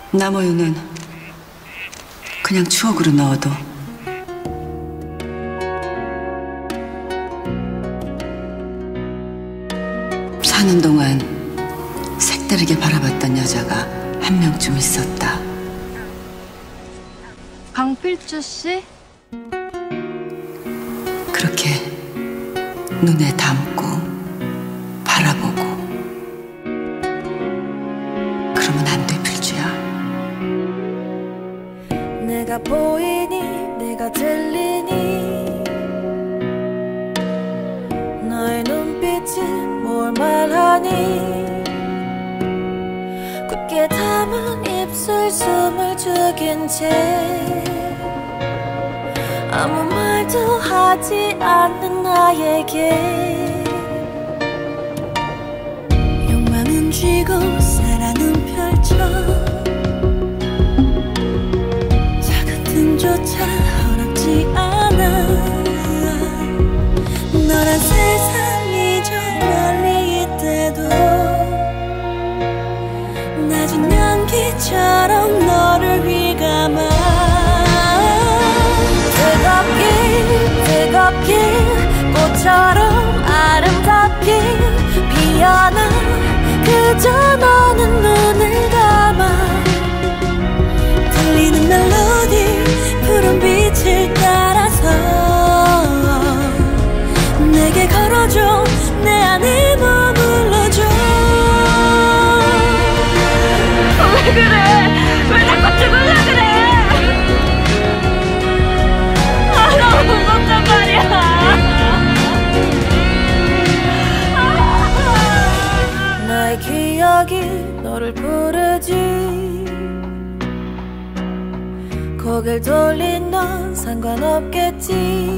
남어유는 그냥 추억으로 넣어도 사는 동안 색다르게 바라봤던 여자가 한 명쯤 있었다. 강필주 씨? 그렇게 눈에 담고 바라보고 그러면 안 돼, 필주야. 내가 보이니 내가 들리니 너의 눈빛이 뭘 말하니 굳게 담은 입술 숨을 죽인 채 아무 말도 하지 않는 나에게 욕망은 쥐고 사랑은 펼쳐 작은 틈조차 허락지 않아 너란 세상이 저 멀리 있대도 낮은 연기처럼 너를 휘감아 뜨겁게 꽃처럼 아름답게 피어나 그저 너는 눈을 감아 들리는 멜로디 푸른 빛을 따라서 내게 걸어줘 내 안에 머물러줘 왜 그래 왜 자꾸 죽으려 그래 너무 무섭단 말이야. 나의 기억이 너를 부르지 고개를 돌린 넌 상관없겠지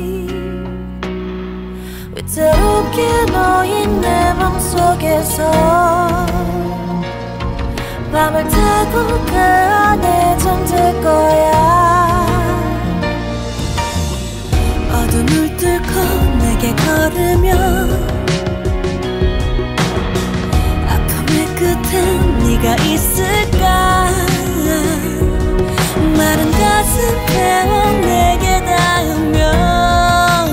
위태롭게 놓인 내 맘속에서 밤을 타고 그 안에 잠들 거야 어둠을 뚫고 내게 걸으면 아픔의 끝엔 네가 있을까 마른 가슴 태워 내게 닿으면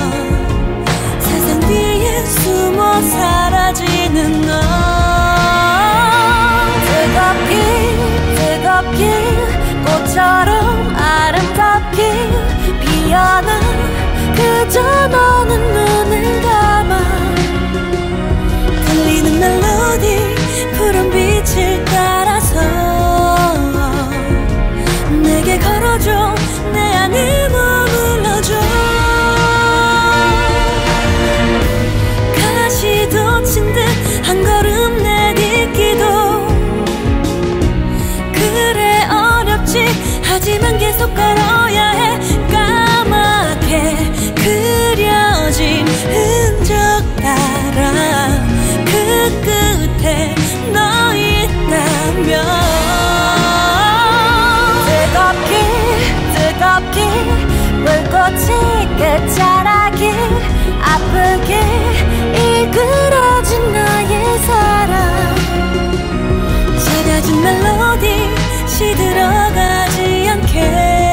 세상 뒤에 숨어 사라지는 너 뜨겁게 꽃처럼 아름답게 피어나 그저 너는 눈을 감아 들리는 멜로디 푸른 빛을 따라서 내게 걸어줘 내 안에 머물러줘 가시도 친 듯 한 걸음 내딛기도 그래 어렵지 하지만 계속 걸어야 해 까맣게 그려진 흔적 따라 그 끝에 너 있다면 뜨겁게 불꽃이 끝자락에 아프게 이끌어진 나의 사랑 작아진 멜로디 시들어가지 않게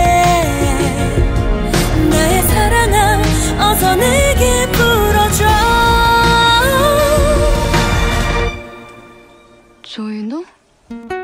나의 사랑아 어서 내게 불어줘 조인호?